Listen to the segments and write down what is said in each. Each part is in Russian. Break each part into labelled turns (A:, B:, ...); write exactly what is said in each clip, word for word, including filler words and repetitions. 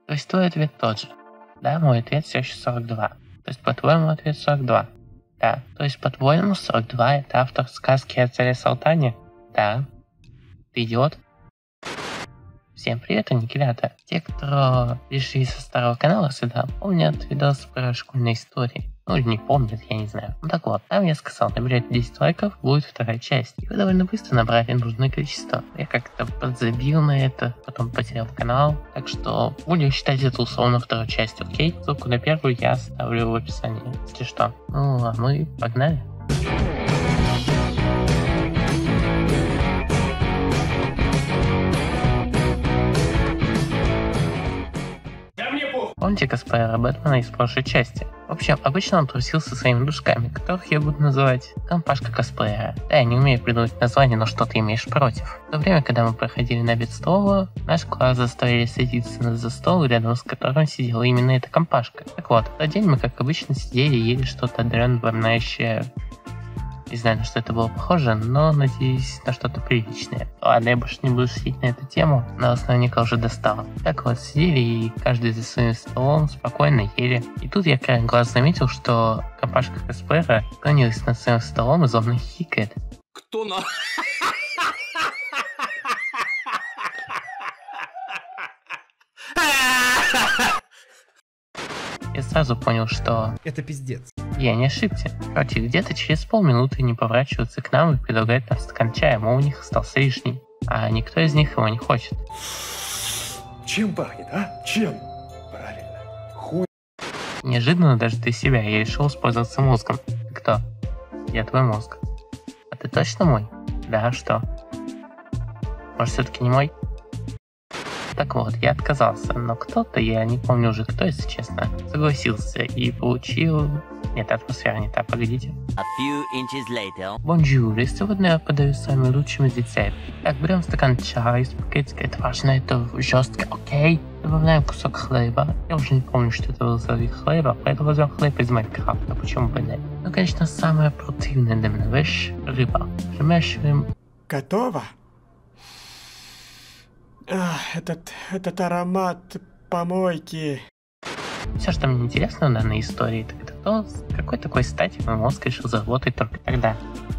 A: То есть твой ответ тот же. Да, мой ответ все еще сорок два. То есть, по-твоему, ответ сорок два. Да. То есть, по-твоему, сорок два это автор сказки о царе Салтане? Да. Ты идиот? Всем привет, аннигилятор. Те, кто пришли со старого канала сюда, помнят видос про школьные истории. Ну или не помнят, я не знаю. Ну так вот, там я сказал, наберете десять лайков, будет вторая часть. И вы довольно быстро набрали нужное количество. Я как-то подзабил на это, потом потерял канал. Так что будем считать это условно второй частью, окей? Ссылку на первую я оставлю в описании, если что. Ну а мы погнали. Помните косплеера Бэтмена из прошлой части? В общем, обычно он трусил со своими дружками, которых я буду называть компашка косплеера. Да, я не умею придумать название, но что ты имеешь против? В то время, когда мы проходили на обед столовую, наш класс заставили садиться за стол, рядом с которым сидела именно эта компашка. Так вот, в тот день мы, как обычно, сидели и ели что-то отдаленно напоминающее... Не знаю, на что это было похоже, но надеюсь на что-то приличное. Ладно, я больше не буду шутить на эту тему, но основника уже достало. Так вот, сидели и каждый за своим столом спокойно ели. И тут я краем глаз заметил, что компашка косплеера склонилась над своим столом и злобно хихикает.
B: Кто на...
A: Я сразу понял, что...
C: Это пиздец.
A: Я не ошибся. Короче, где-то через полминуты не поворачиваются к нам и предлагают нам стакан чая, мол, у них остался лишний. А никто из них его не хочет.
B: Чем пахнет, а? Чем? Правильно. Хуй.
A: Неожиданно даже для себя я решил воспользоваться мозгом. Ты кто? Я твой мозг. А ты точно мой? Да, а что? Может, все-таки не мой? Так вот, я отказался, но кто-то, я не помню уже кто, если честно, согласился и получил... Нет, атмосфера не та, погодите. Бонжур, и сегодня я подаю с вами лучшими из рецептов. Так, берем стакан чая из пакетика, это важно, это жестко, окей? Добавляем кусок хлеба. Я уже не помню, что это был за вид хлеба, поэтому возьмем хлеб из Майнкрафта, почему бы нет? Ну, конечно, самая противная для меня вещь — рыба. Примешиваем...
D: Готово? Ах, этот, этот аромат помойки.
A: Все, что мне интересно в данной истории, так это то, с какой такой стати мой мозг решил заработать только тогда.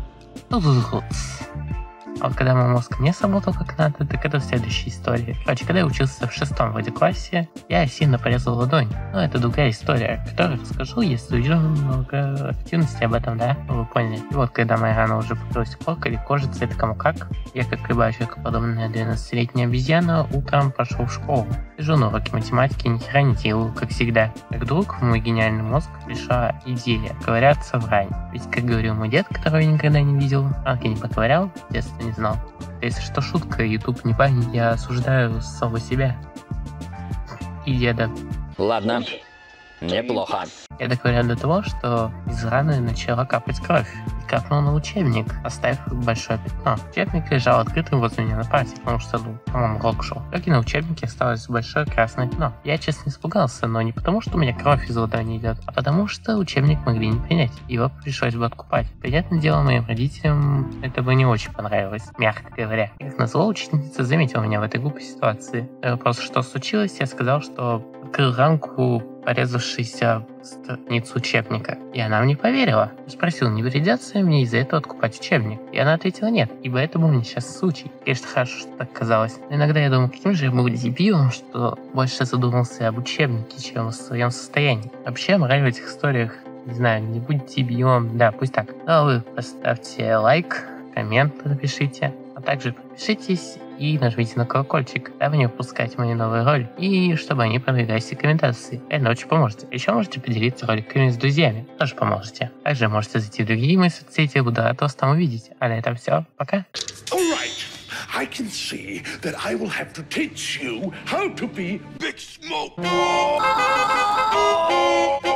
A: А вот когда мой мозг не сработал как надо, так это в следующей истории. Короче, когда я учился в шестом вроде классе, я сильно порезал ладонь. Но это другая история, которую расскажу, если увижу много активности об этом, да? Ну, вы поняли. И вот когда моя рана уже покрылась коркой или кожей цвета кому как, я, как любая человекоподобная двенадцатилетняя обезьяна, утром пошел в школу. Сижу на уроке математики, ни хера не делаю, как всегда. Как вдруг в мой гениальный мозг пришла идея, говорят, соврань. Ведь, как говорил мой дед, которого я никогда не видел, ранки не потворял, в детстве не знал. Если что, шутка, YouTube не бани, я осуждаю самого себя и деда.
E: Ладно, неплохо.
A: Я договорил до того, что из раны начала капать кровь. И капнул на учебник, оставив большое пятно. Учебник лежал открытым возле меня на парте, потому что, ну, по-моему, урок шел. Как и на учебнике осталось большое красное пятно. Я, честно, испугался, но не потому, что у меня кровь из ладони идет, а потому что учебник могли не принять. Его пришлось бы откупать. Понятное дело, моим родителям это бы не очень понравилось, мягко говоря. И, как назло, учительница заметила меня в этой глупой ситуации. На вопрос, что случилось, я сказал, что открыл ранку, порезавшийся страницу учебника. И она мне поверила. Я спросил, не придется мне из-за этого откупать учебник. И она ответила нет, ибо это был мне сейчас случай. Конечно, хорошо, что так казалось. Но иногда я думаю, каким же я был дебилом, что больше задумался об учебнике, чем о своем состоянии. Вообще, мораль в этих историях, не знаю, не будь дебилом, да, пусть так. Но вы поставьте лайк, коммент напишите, а также подпишитесь и нажмите на колокольчик, дабы не упускать мои новые ролики, и чтобы они продвигались в рекомендации. Это очень поможете. Еще можете поделиться роликами с друзьями, тоже поможете. Также можете зайти в другие мои соцсети, я буду рад вас там увидеть. А на этом все, пока.
B: I can see that I will have to teach you how to be Big Smoke.